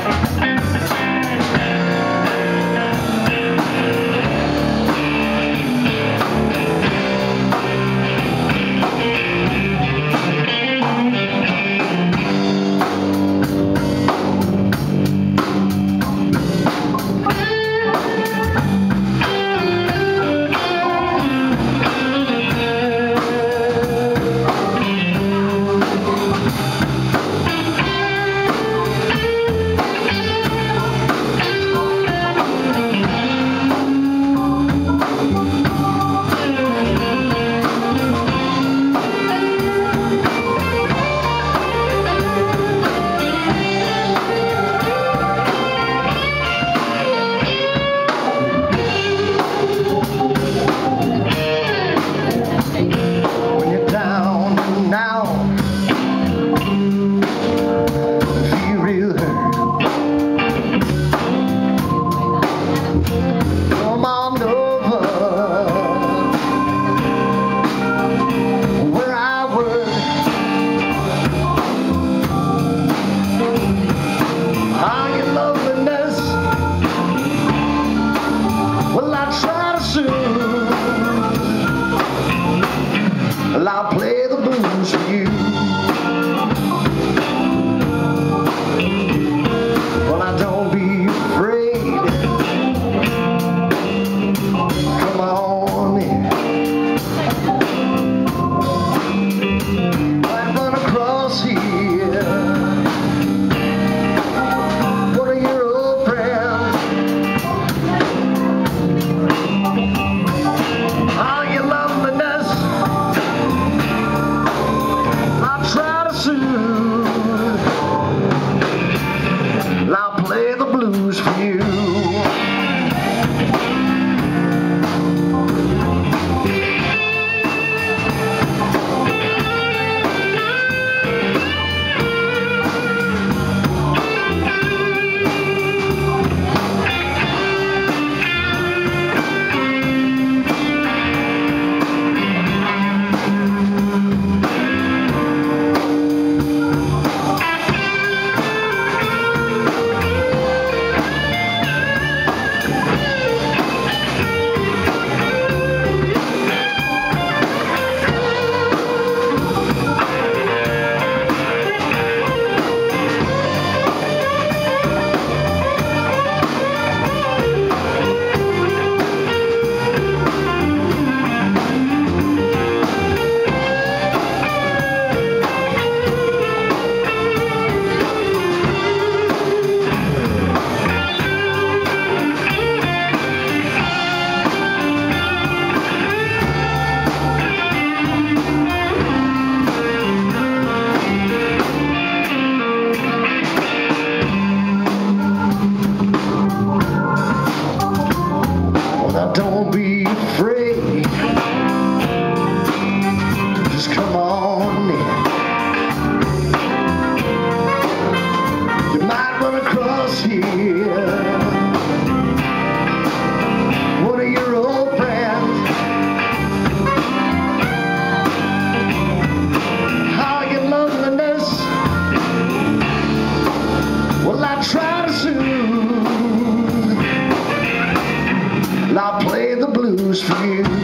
Well, I'll play the blues for you. Well, I don't be afraid. Come on in. I run across here. One of your old friends. Oh, you loveliness. I'll play the blues for you. Don't be afraid. Just come on in. You might run across here one of your old friends. How your loneliness, well, I try to soothe. I'll play the blues for you.